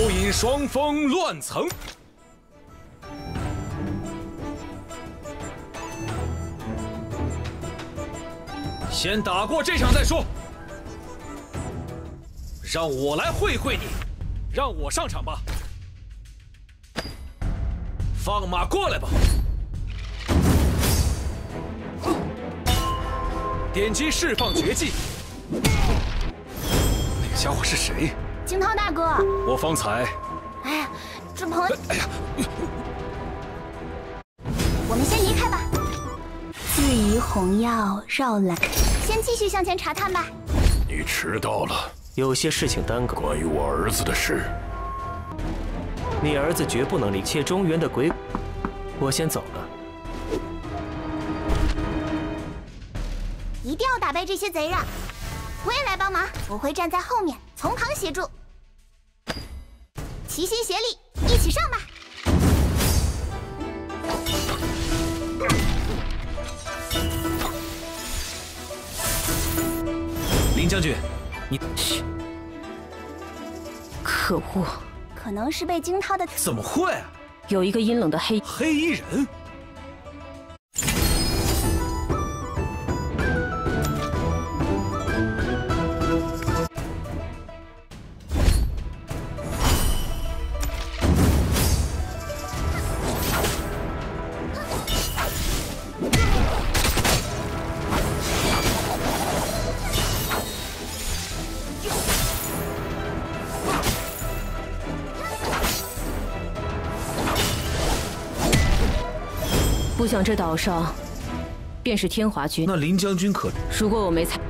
引双峰乱层。先打过这场再说。让我来会会你，让我上场吧。放马过来吧。 点击释放绝技。那个家伙是谁？ 惊涛大哥， 我方才…… 哎呀，这朋友…… 哎呀， 我们先离开吧。自疑红药绕来，先继续向前查探吧。 你迟到了， 有些事情耽搁。 关于我儿子的事， 你儿子绝不能离窃中原的鬼。我先走了。 一定要打败这些贼人！我也来帮忙，我会站在后面，从旁协助。齐心协力，一起上吧！ 林将军，你…… 可恶！ 可能是被惊涛的…… 怎么会？ 有一个阴冷的黑衣人。 不想这岛上便是天华军。 那林将军可…… 如果我没猜，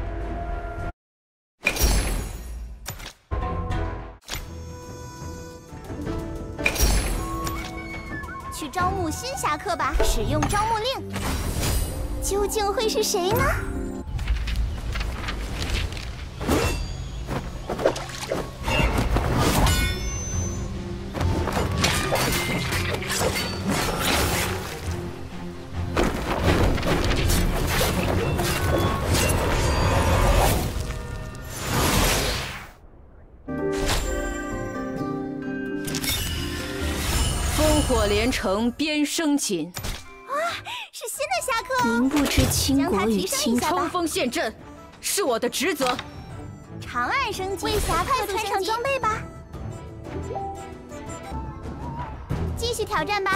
去招募新侠客吧！使用招募令，究竟会是谁呢？ 火连城边生锦。 啊，是新的侠客！ 您不知倾国与倾冲锋陷阵，是我的职责。 长按升级，为侠客穿上装备吧。继续挑战吧。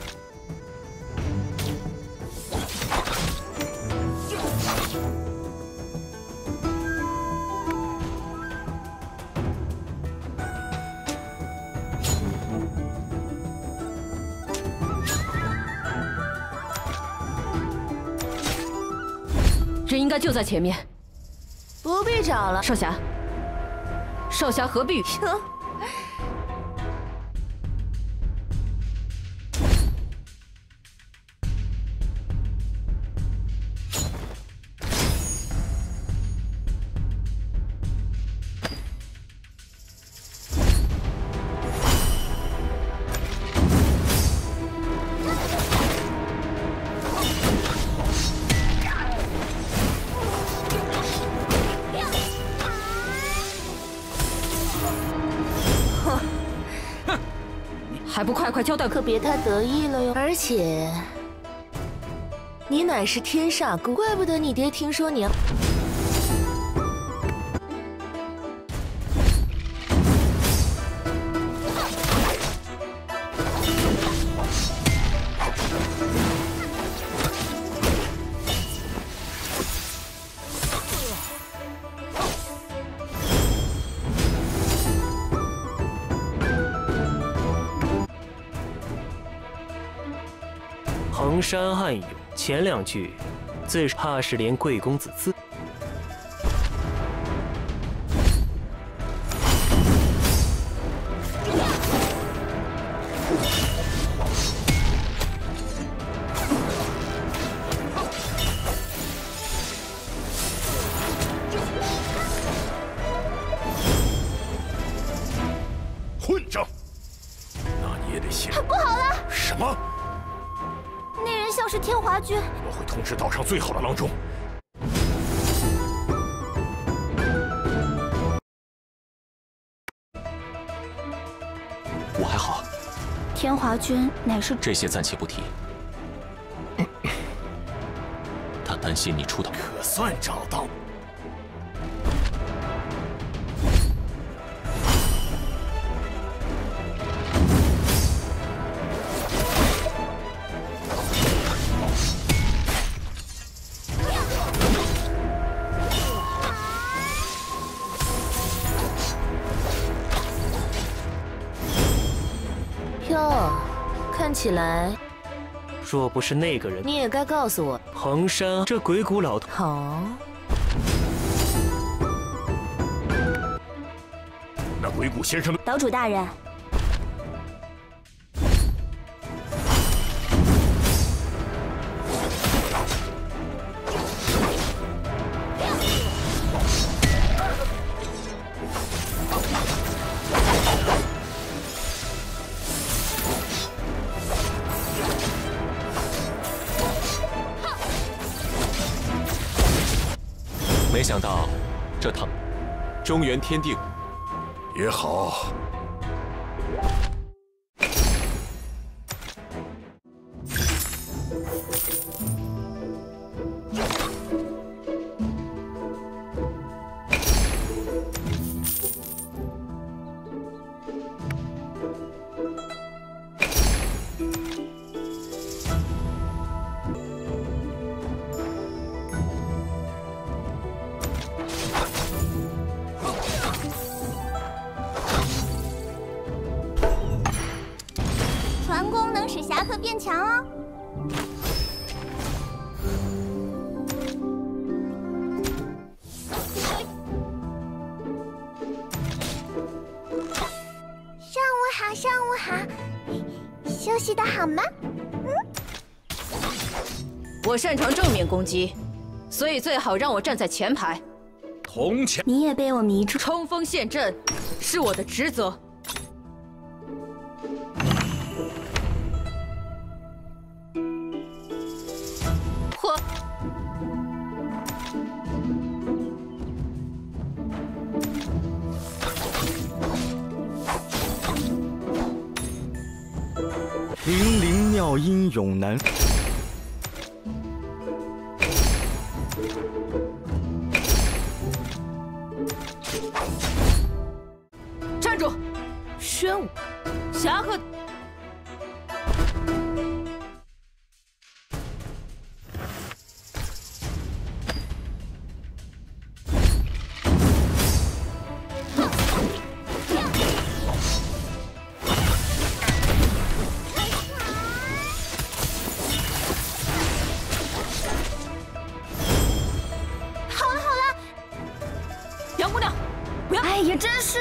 人应该就在前面， 不必找了。 少侠，少侠何必？还不快快交代！ 可别太得意了哟。而且，你乃是天煞孤，怪不得你爹听说你要。 衡山暗涌，前两句自怕是连贵公子自。 混账！那你也得信。 不好了！ 什么？ 那人像是天华军， 我会通知岛上最好的郎中。 我还好。 天华君乃是这些暂且不提。他担心你出头。 可算找到。 哟，看起来若不是那个人， 你也该告诉我。 衡山这鬼谷老头， 好， 那鬼谷先生的岛主大人， 没想到，这趟中原天定也好。 传功能使侠客变强哦。上午好，上午好，休息的好吗？ 我擅长正面攻击，所以最好让我站在前排。 铜钱， 你也被我迷住。 冲锋陷阵是我的职责。嚯！ 灵灵妙音永难。 站住！ 宣武， 侠客。杨姑娘，不要！ 哎呀，真是。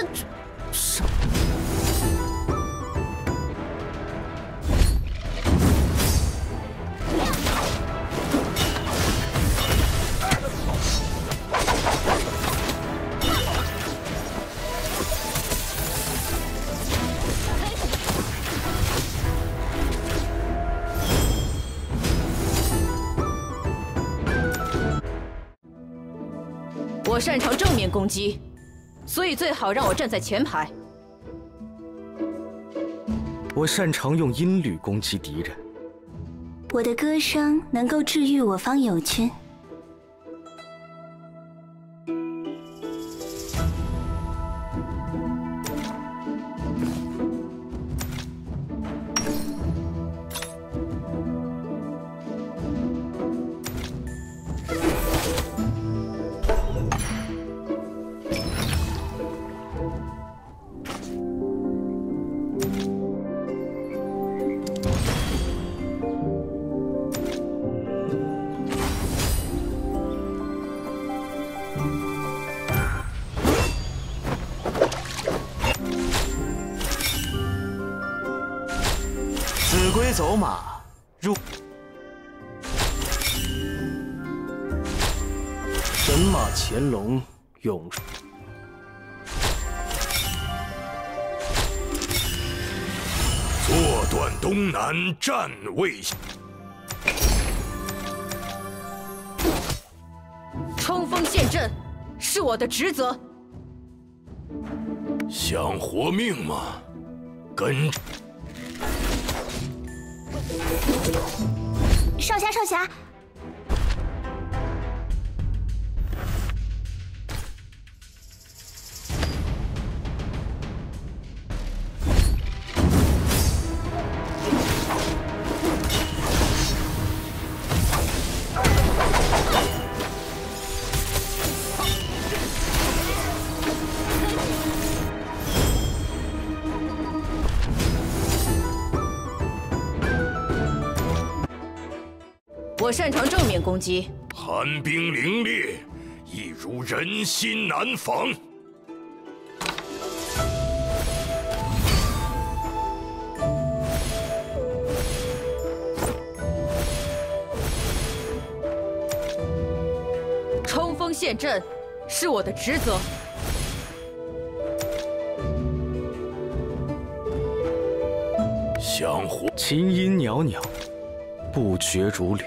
我擅长正面攻击，所以最好让我站在前排。 我擅长用音律攻击敌人。 我的歌声能够治愈我方友军。 子规走马入，神马潜龙涌。 坐断东南，战魏。 冲锋陷阵是我的职责。 想活命吗？ 跟着。 少侠，少侠， 我擅长正面攻击。 寒冰凌冽，一如人心难防。 冲锋陷阵是我的职责。 香火， 琴音袅袅，不绝如缕。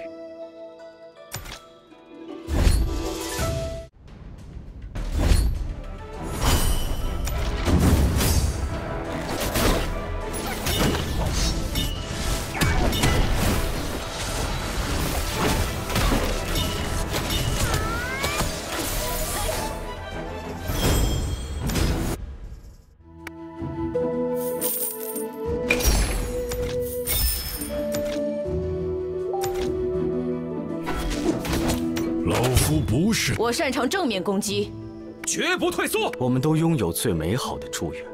老夫不是。 我擅长正面攻击。 绝不退缩。 我们都拥有最美好的祝愿。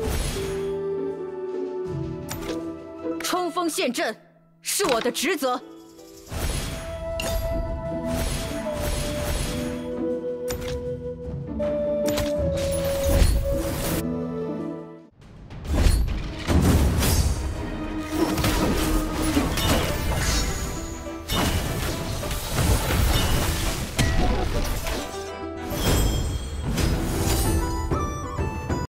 冲锋陷阵是我的职责。